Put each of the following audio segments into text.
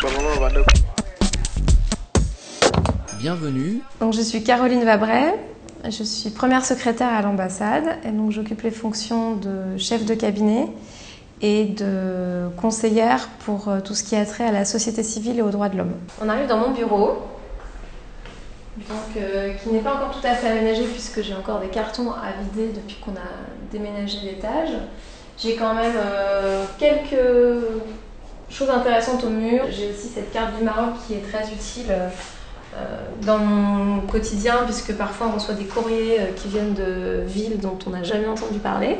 Bienvenue. Donc, je suis Caroline Vabray, je suis première secrétaire à l'ambassade et donc j'occupe les fonctions de chef de cabinet et de conseillère pour tout ce qui a trait à la société civile et aux droits de l'homme. On arrive dans mon bureau, donc, qui n'est pas encore tout à fait aménagé puisque j'ai encore des cartons à vider depuis qu'on a déménagé l'étage. J'ai quand même quelques choses intéressantes au mur. J'ai aussi cette carte du Maroc qui est très utile dans mon quotidien puisque parfois on reçoit des courriers qui viennent de villes dont on n'a jamais entendu parler.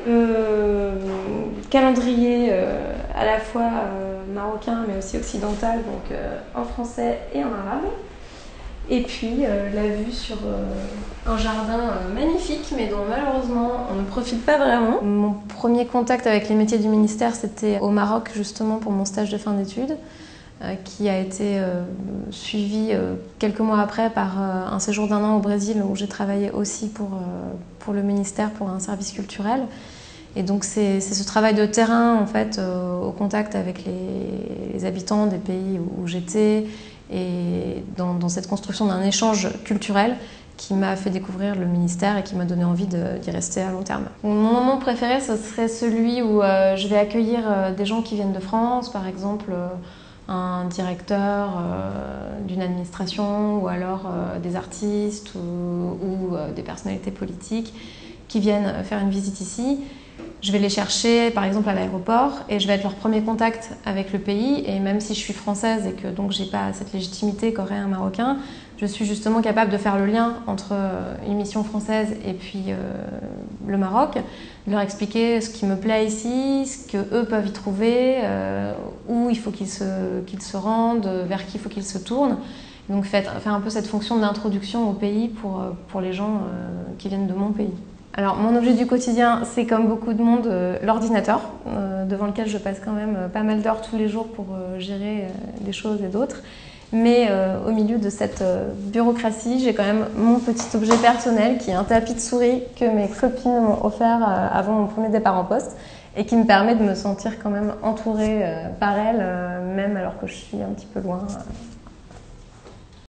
Calendrier à la fois marocain mais aussi occidental, donc en français et en arabe. Et puis la vue sur un jardin magnifique mais dont malheureusement on ne profite pas vraiment. Mon premier contact avec les métiers du ministère c'était au Maroc justement pour mon stage de fin d'études qui a été suivi quelques mois après par un séjour d'1 an au Brésil où j'ai travaillé aussi pour le ministère pour un service culturel. Et donc c'est ce travail de terrain en fait au contact avec les habitants des pays où j'étais et dans cette construction d'un échange culturel qui m'a fait découvrir le ministère et qui m'a donné envie d'y rester à long terme. Mon moment préféré, ce serait celui où je vais accueillir des gens qui viennent de France, par exemple un directeur d'une administration ou alors des artistes ou des personnalités politiques qui viennent faire une visite ici. Je vais les chercher par exemple à l'aéroport et je vais être leur premier contact avec le pays et même si je suis française et que donc j'ai pas cette légitimité qu'aurait un Marocain, je suis justement capable de faire le lien entre une mission française et puis le Maroc, de leur expliquer ce qui me plaît ici, ce qu'eux peuvent y trouver, où il faut qu'ils se rendent, vers qui il faut qu'ils se tournent. Donc faire un peu cette fonction d'introduction au pays pour les gens qui viennent de mon pays. Alors mon objet du quotidien, c'est comme beaucoup de monde l'ordinateur, devant lequel je passe quand même pas mal d'heures tous les jours pour gérer des choses et d'autres. Mais au milieu de cette bureaucratie, j'ai quand même mon petit objet personnel qui est un tapis de souris que mes copines m'ont offert avant mon premier départ en poste et qui me permet de me sentir quand même entourée par elles, même alors que je suis un petit peu loin.